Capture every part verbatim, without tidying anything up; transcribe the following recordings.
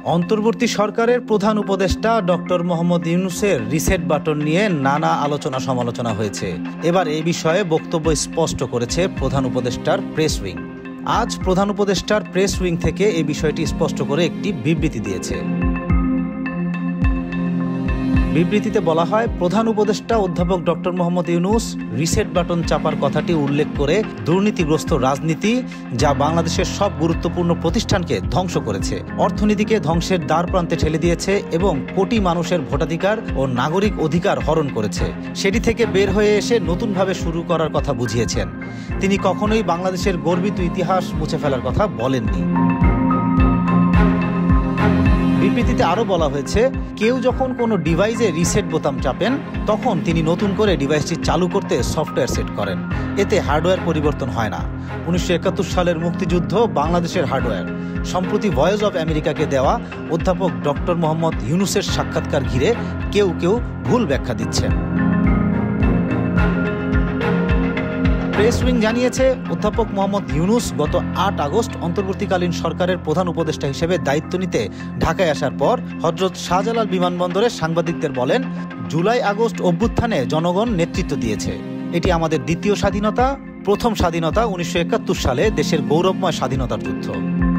অন্তর্বর্তী সরকারের প্রধান উপদেষ্টা ডক্টর মোহাম্মদ ইউনূসের রিসেট বাটন নিয়ে নানা আলোচনা সমালোচনা হয়েছে। এবার এই বিষয়ে বক্তব্য স্পষ্ট করেছে প্রধান উপদেষ্টার প্রেস উইং। আজ প্রধান উপদেষ্টার প্রেস উইং থেকে এই বিষয়টি স্পষ্ট করে একটি বিবৃতি দিয়েছে। বিবৃতিতে বলা হয়, প্রধান উপদেষ্টা অধ্যাপক doctor Mohammad Yunus reset button চাপার কথাটি উল্লেখ করে দুর্নীতিগ্রস্ত রাজনীতি, যা বাংলাদেশের সব গুরুত্বপূর্ণ প্রতিষ্ঠানকে ধ্বংস করেছে, অর্থনীতিকে ধ্বংসের দ্বার প্রান্তে ঠেলে দিয়েছে এবং কোটি মানুষের ভোটাধিকার ও নাগরিক অধিকার হরণ করেছে, সেটি থেকে বের হয়ে এসে নতুনভাবে শুরু করার কথা বুঝিয়েছেন। তিনি কখনোই বাংলাদেশের গর্বিত ইতিহাস মুছে ফেলার কথা বলেননি। বিবৃতিতে আরও বলা হয়েছে, কেউ যখন কোনো ডিভাইসে রিসেট বোতাম চাপেন, তখন তিনি নতুন করে ডিভাইসটি চালু করতে সফটওয়্যার সেট করেন। এতে হার্ডওয়্যার পরিবর্তন হয় না। উনিশশো একাত্তর সালের মুক্তিযুদ্ধ বাংলাদেশের হার্ডওয়্যার। সম্প্রতি ভয়েস অব আমেরিকাকে দেওয়া অধ্যাপক ডক্টর মোহাম্মদ ইউনূসের সাক্ষাৎকার ঘিরে কেউ কেউ ভুল ব্যাখ্যা দিচ্ছেন। প্রেস উইং জানিয়েছে, অধ্যাপক মোহাম্মদ ইউনূস গত আট আগস্ট অন্তর্বর্তীকালীন সরকারের প্রধান উপদেষ্টা হিসেবে দায়িত্ব নিতে ঢাকায় আসার পর হযরত শাহজালাল বিমানবন্দরে সাংবাদিকদের বলেন, জুলাই আগস্ট অভ্যুত্থানে জনগণ নেতৃত্ব দিয়েছে। এটি আমাদের দ্বিতীয় স্বাধীনতা। প্রথম স্বাধীনতা উনিশশো একাত্তর সালে দেশের গৌরবময় স্বাধীনতার যুদ্ধ।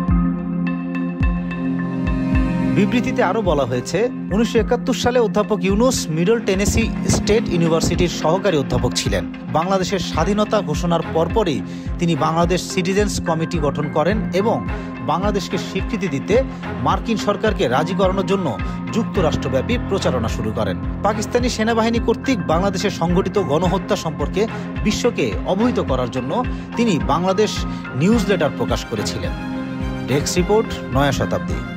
বিবৃতিতে আরও বলা হয়েছে, উনিশশো একাত্তর সালে অধ্যাপক ইউনূস মিডল টেনেসি স্টেট ইউনিভার্সিটির সহকারী অধ্যাপক ছিলেন। বাংলাদেশের স্বাধীনতা ঘোষণার পরপরই তিনি বাংলাদেশ সিটিজেন্স কমিটি গঠন করেন এবং বাংলাদেশকে স্বীকৃতি দিতে মার্কিন সরকারকে রাজি করানোর জন্য যুক্তরাষ্ট্রব্যাপী প্রচারণা শুরু করেন। পাকিস্তানি সেনাবাহিনী কর্তৃক বাংলাদেশের সংঘটিত গণহত্যা সম্পর্কে বিশ্বকে অবহিত করার জন্য তিনি বাংলাদেশ নিউজ লেটার প্রকাশ করেছিলেন। ডেস্ক রিপোর্ট, নয়া শতাব্দী।